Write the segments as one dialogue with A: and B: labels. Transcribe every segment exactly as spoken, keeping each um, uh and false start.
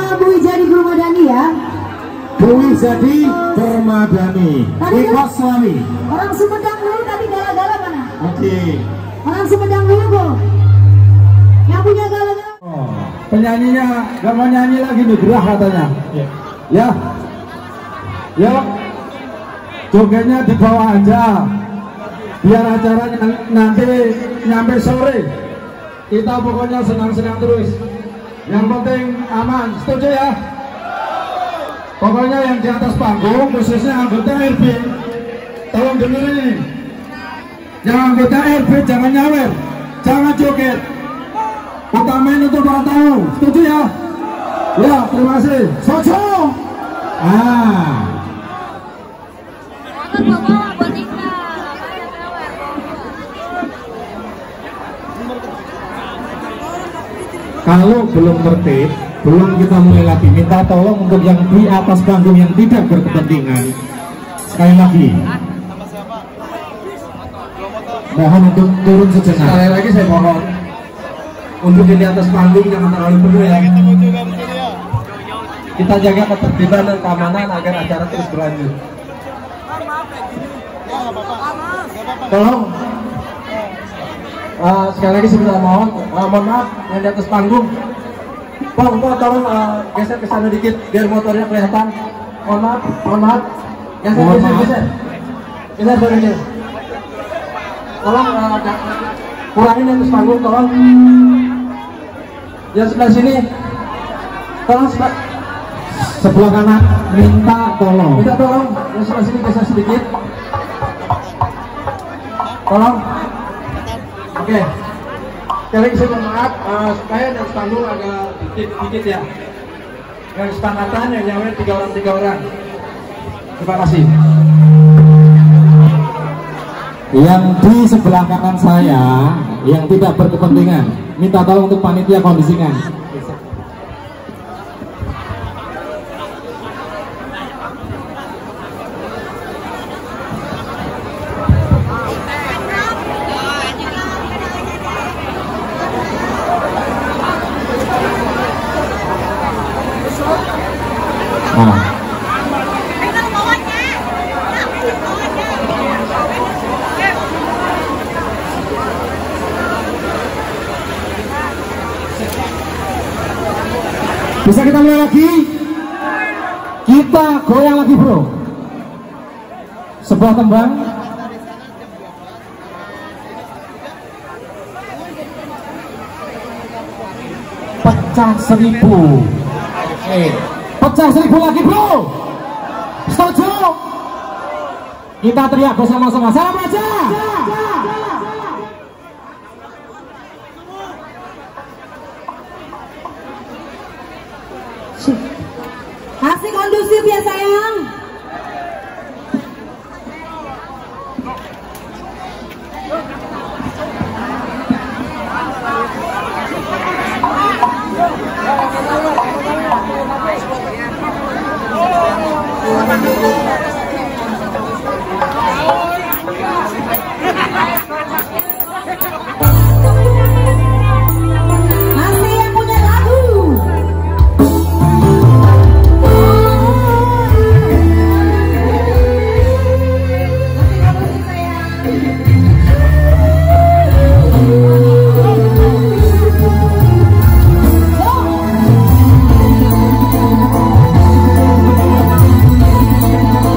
A: Bu Ijadi Permadani ya.
B: Bu Ijadi Permadani. Eko Suami.
A: Orang Sumedang dulu tadi gala-gala mana?
B: Oke. Okay.
A: Orang Sumedang dulu Bu. Yang punya gala-gala.
C: Oh, penyanyinya gak mau nyanyi lagi nih, gerah katanya. Ya. Ya. Ya. Jogetnya di bawah aja. Biar acaranya nanti nyampe sore. Kita pokoknya senang-senang terus. Yang penting aman, setuju ya? Pokoknya yang di atas panggung, khususnya anggota R B, tolong dengerin ini. Yang anggota R B jangan nyawer, jangan joget. Utamain untuk para tamu, setuju ya? Ya, terima kasih. Sojo. Ah. Kalau belum tertib, belum kita mulai lagi, minta tolong untuk yang di atas panggung yang tidak berkepentingan. Sekali lagi, mohon untuk turun sejenak. Sekali lagi saya mohon untuk di atas panggung jangan terlalu penuh ya. Kita jaga ketertiban dan keamanan agar acara terus berlanjut. Tolong. Uh, sekali lagi saya mohon, uh, mohon maaf yang di atas panggung. Bang, bang, tolong uh, geser ke sana dikit biar motornya kelihatan. Mohon maaf, mohon maaf. Geser, mohon geser, maaf. geser, geser, geser, geser. Tolong uh, kurangin yang di atas panggung, tolong. Yang sebelah sini, tolong sebelah sebelah kanan minta tolong. Minta tolong yang sebelah sini geser sedikit. Tolong. Oke, okay. Sekali lagi saya mohon maaf uh, supaya yang panggung agak dikit-dikit ya. Yang kesepakatan yang nyawer tiga orang tiga orang. Terima kasih. Yang di sebelah kanan saya yang tidak berkepentingan, minta tolong untuk panitia kondisikan. Bisa kita mulai lagi? Kita goyang lagi bro. Sebuah tembang. Pecah seribu. Oke. Pecah seribu lagi bro. Setuju? Kita teriak bersama-sama. Salam aja.
A: Masih kondusif ya sayang. Oh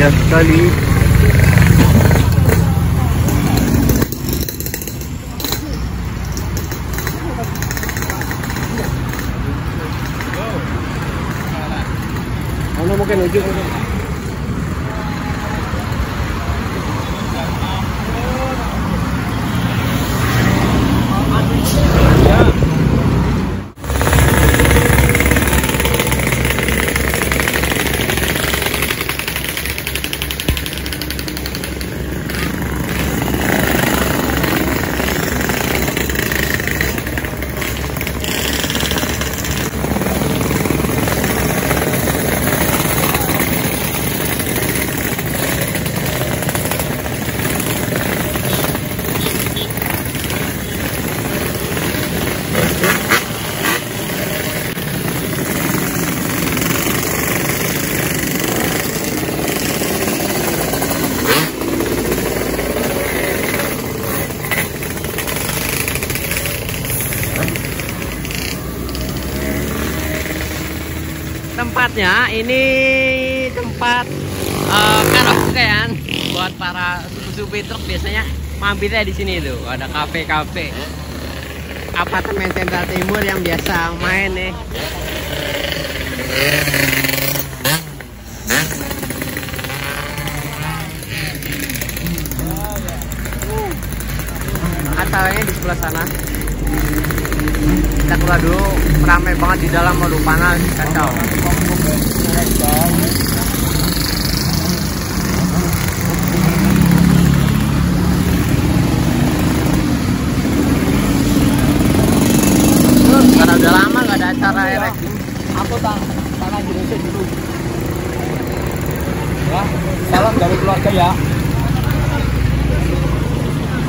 D: Indah sekali.
C: Ano mungkin ujung.
D: Tempatnya ini tempat uh, karaokean buat para supir truk, biasanya mampirnya di sini tuh. Ada kafe-kafe, apartemen Central Timur yang biasa main nih. Acaranya di sebelah sana. Kita keluar dulu, ramai banget di dalam, waduh panas, kacau. Karena udah lama nggak ada acara erek.
C: Aku tak tanah Indonesia dulu. Ya, salam dari keluarga ya.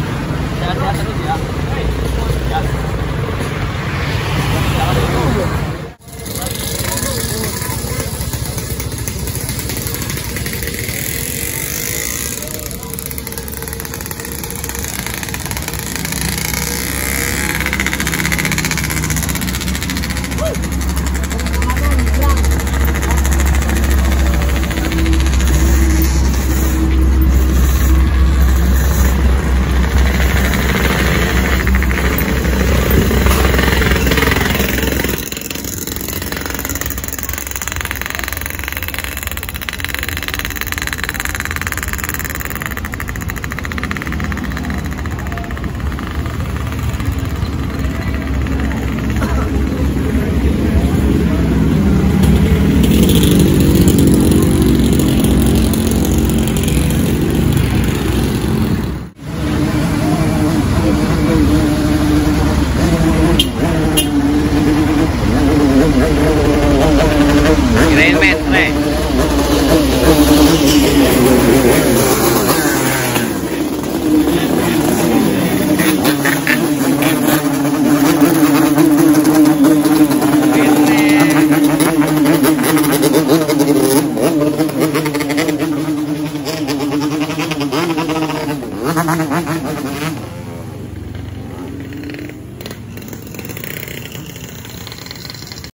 C: Sehat-sehat terus ya. Ya. Jangan dulu.